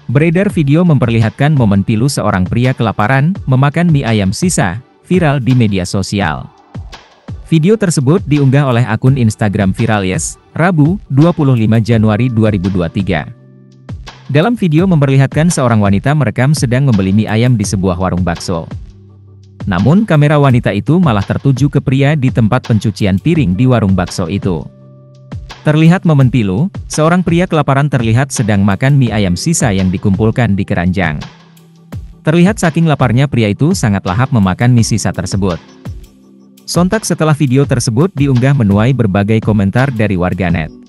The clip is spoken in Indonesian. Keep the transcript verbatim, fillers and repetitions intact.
Beredar video memperlihatkan momen pilu seorang pria kelaparan, memakan mie ayam sisa, viral di media sosial. Video tersebut diunggah oleh akun Instagram Viralies, Rabu, dua puluh lima Januari dua ribu dua puluh tiga. Dalam video memperlihatkan seorang wanita merekam sedang membeli mie ayam di sebuah warung bakso. Namun kamera wanita itu malah tertuju ke pria di tempat pencucian piring di warung bakso itu. Terlihat momen pilu, seorang pria kelaparan terlihat sedang makan mie ayam sisa yang dikumpulkan di keranjang. Terlihat saking laparnya pria itu sangat lahap memakan mie sisa tersebut. Sontak setelah video tersebut diunggah menuai berbagai komentar dari warganet.